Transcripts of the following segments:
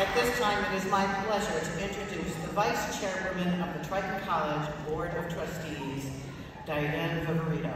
At this time, it is my pleasure to introduce the Vice Chairwoman of the Triton College Board of Trustees, Diane Viverito.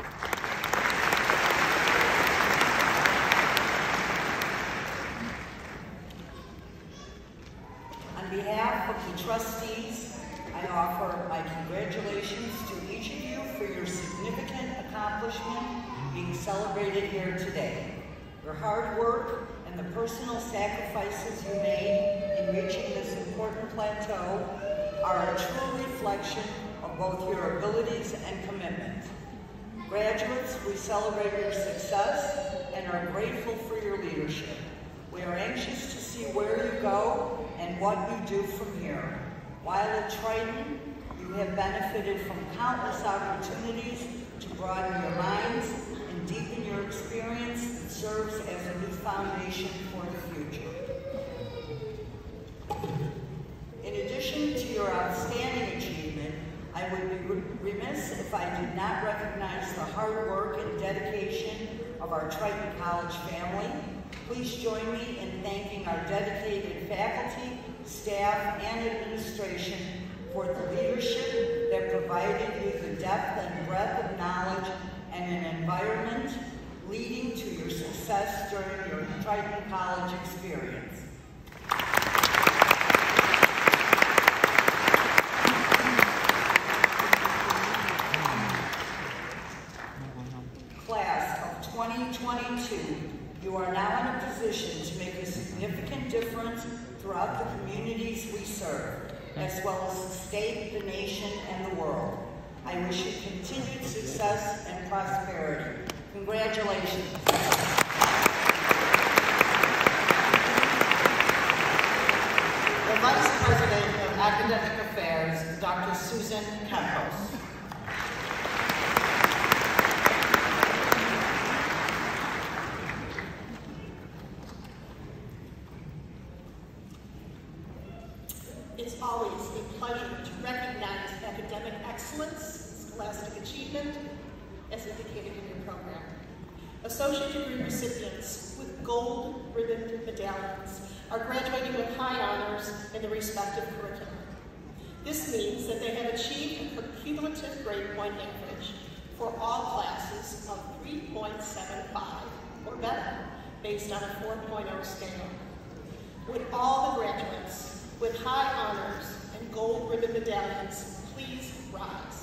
On behalf of the trustees, I offer my congratulations to each of you for your significant accomplishment being celebrated here today. Your hard work and the personal sacrifices you made in reaching this important plateau are a true reflection of both your abilities and commitment. Graduates, we celebrate your success and are grateful for your leadership. We are anxious to see where you go and what you do from here. While at Triton, you have benefited from countless opportunities to broaden your minds and deepen your experience that serves as a new foundation for the future. In addition to your outstanding achievement, I would be remiss if I did not recognize the hard work and dedication of our Triton College family. Please join me in thanking our dedicated faculty, staff, and administration for the leadership that provided you the depth and breadth of knowledge and an environment leading to your success during your Triton College experience. Class of 2022, you are now in a position to make a significant difference throughout the communities we serve, as well as the state, the nation, and the world. I wish you continued success and prosperity. Congratulations. The Vice President of Academic Affairs, Dr. Susan Campos. It's always a pleasure to recognize academic excellence, scholastic achievement, as indicated in your program. Associate degree recipients with gold ribbon medallions are graduating with high honors in the respective curriculum. This means that they have achieved a cumulative grade point average for all classes of 3.75 or better, based on a 4.0 scale. Would all the graduates with high honors and gold ribbon medallions please rise?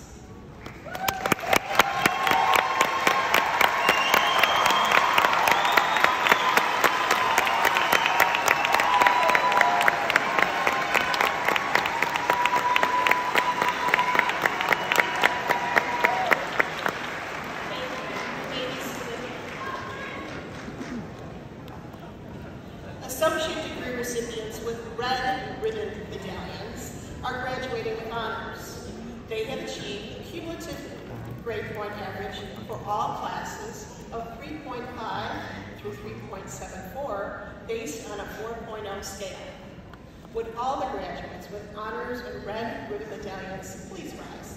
Associate degree recipients with red ribbon medallions are graduating with honors. They have achieved a cumulative grade point average for all classes of 3.5 through 3.74 based on a 4.0 scale. Would all the graduates with honors and red ribbon medallions please rise?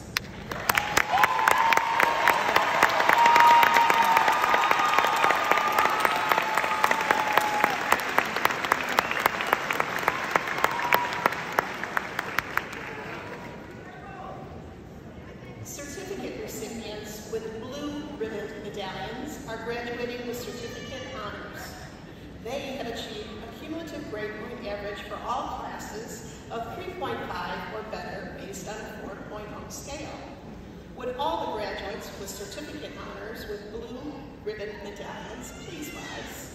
Certificate recipients with blue ribbon medallions are graduating with certificate honors. They have achieved a cumulative grade point average for all classes of 3.5 or better based on a 4.0 scale. Would all the graduates with certificate honors with blue ribbon medallions please rise?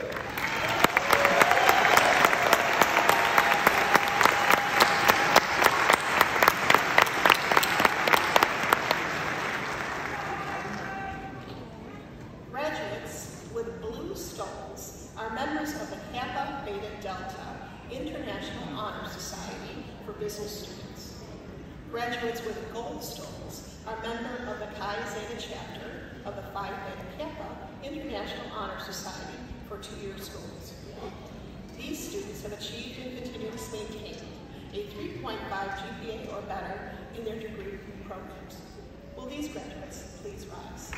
Graduates with blue stoles are members of the Kappa Beta Delta International Honor Society for Business Students. Graduates with gold stoles are members of the Chi Zeta chapter of the Phi Beta Kappa International Honor Society for two-year schools. These students have achieved and continue to maintain a 3.5 GPA or better in their degree programs. Will these graduates please rise?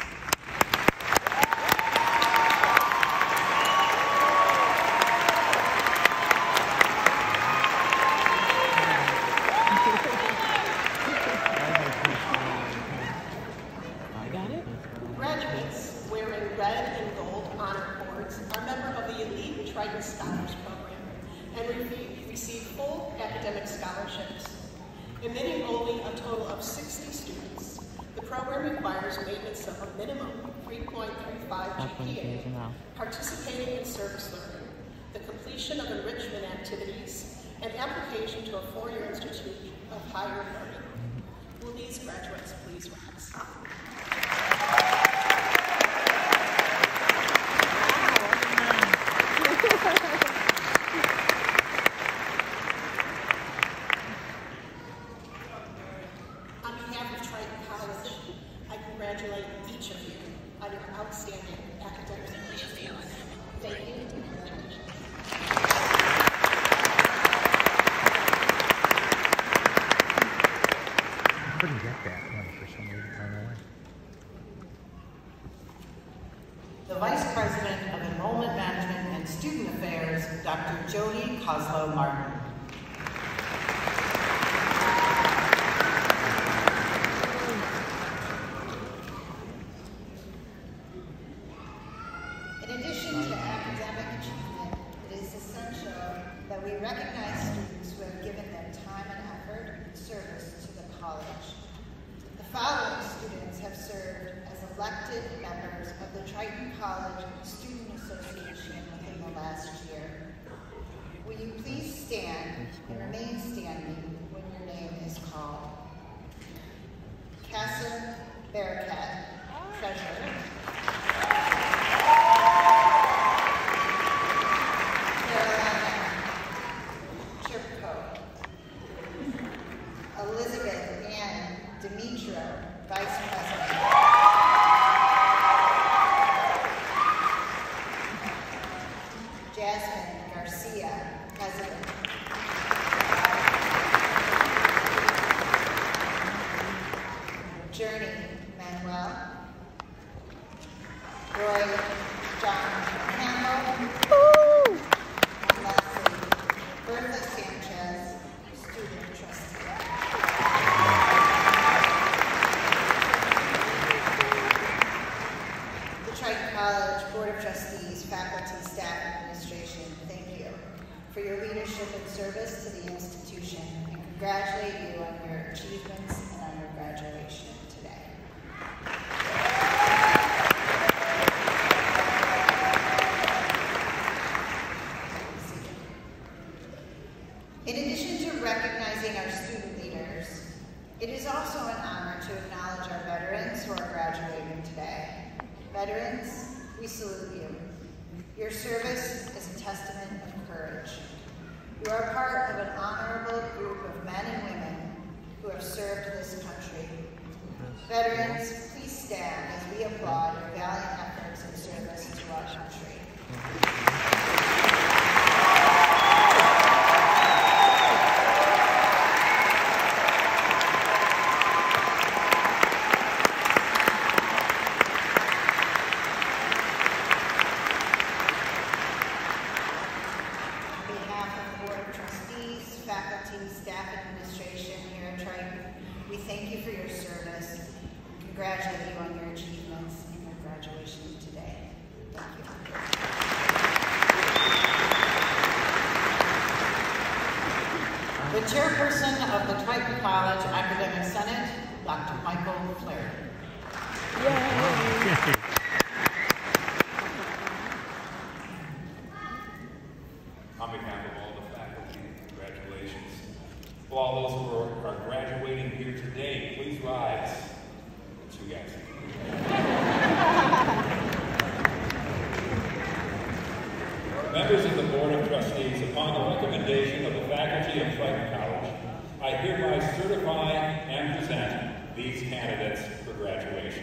Scholars Program and receive full academic scholarships. Admitting only a total of 60 students, the program requires maintenance of a minimum 3.35 GPA, participating in service learning, the completion of enrichment activities, and application to a four-year institute of higher learning. Will these graduates please rise? On behalf of Triton College, I congratulate each of you on your outstanding academic achievements. Thank you. I couldn't get that one for some reason. I don't know why. The Vice President of Enrollment Management and Student Affairs, Dr. Jody Coslow Martin. In addition to academic achievement, it is essential that we recognize students who have given their time and effort and service to the college. The following students have served as elected members of the Triton College Student Association within the last year. Will you please stand and remain standing when your name is called? Casa Barakat, Treasurer. Elizabeth Ann Demetro, Vice President. Jasmine Garcia, President. Journey Manuel. Roy John Campbell. And lastly, Bertha Sanchez, Student Trustee. The Triton College Board of Trustees, faculty, staff, and administration, thank you for your leadership and service to the institution, and congratulate you on your achievements and on your graduation today. In addition to recognizing our student leaders, it is also an honor to acknowledge our veterans who are graduating today. Veterans, we salute you. Your service is a testament of courage. You are part of an honorable group of men and women who have served this country. Veterans, please stand as we applaud your valiant efforts and service to our country. Congratulate you on your achievements and your graduation today. Thank you. The chairperson of the Triton College Academic Senate, Dr. Michael Flaherty. Yay. On behalf of all the faculty, congratulations. For all those who are graduating here today, please rise. You guys. Members of the Board of Trustees, upon the recommendation of the faculty of Triton College, I hereby certify and present these candidates for graduation.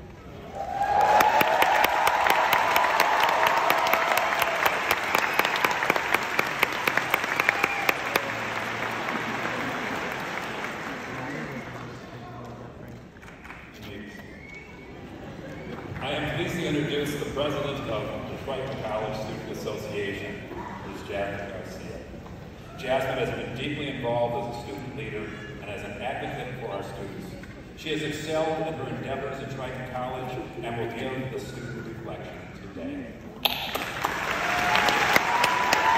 I am pleased to introduce the president of the Triton College Student Association, Ms. Jasmine Garcia. Jasmine has been deeply involved as a student leader and as an advocate for our students. She has excelled in her endeavors at Triton College and will give the student reflection today.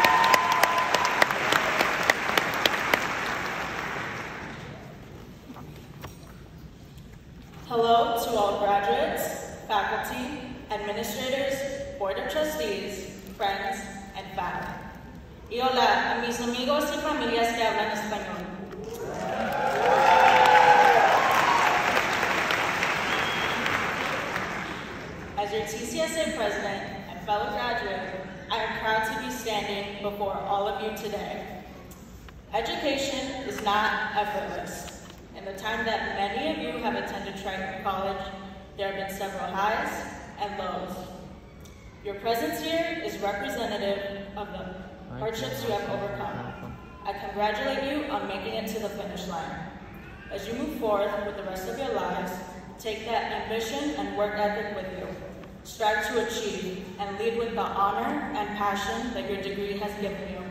Y hola a mis amigos y familias que hablan español. As your TCSA president and fellow graduate, I am proud to be standing before all of you today. Education is not effortless. In the time that many of you have attended Triton College, there have been several highs and lows. Your presence here is representative of the hardships you have overcome. I congratulate you on making it to the finish line. As you move forward with the rest of your lives, take that ambition and work ethic with you. Strive to achieve and lead with the honor and passion that your degree has given you.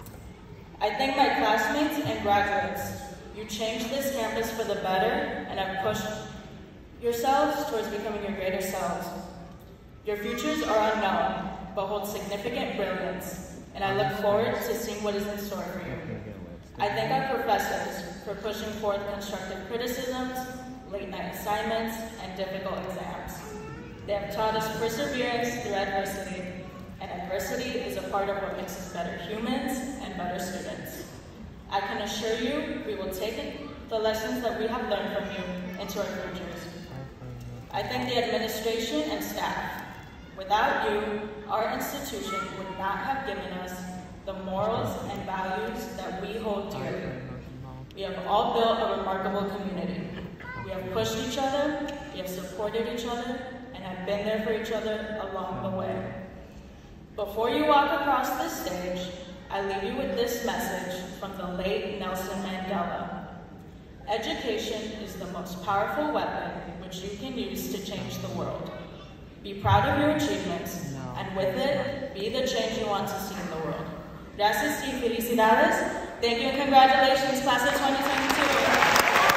I thank my classmates and graduates. You changed this campus for the better and have pushed yourselves towards becoming your greater selves. Your futures are unknown, but hold significant brilliance, and I look forward to seeing what is in store for you. I thank our professors for pushing forth constructive criticisms, late-night assignments, and difficult exams. They have taught us perseverance through adversity, and adversity is a part of what makes us better humans and better students. I can assure you we will take the lessons that we have learned from you into our futures. I thank the administration and staff. Without you, our institution would not have given us the morals and values that we hold dear. We have all built a remarkable community. We have pushed each other, we have supported each other, and have been there for each other along the way. Before you walk across this stage, I leave you with this message from the late Nelson Mandela. Education is the most powerful weapon which you can use to change the world. Be proud of your achievements, and with it, be the change you want to see in the world. Gracias y felicidades. Thank you and congratulations, class of 2022.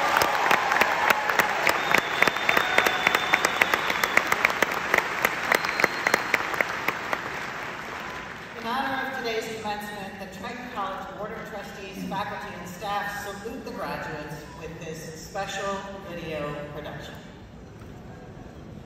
The Triton College Board of Trustees, faculty, and staff salute the graduates with this special video production.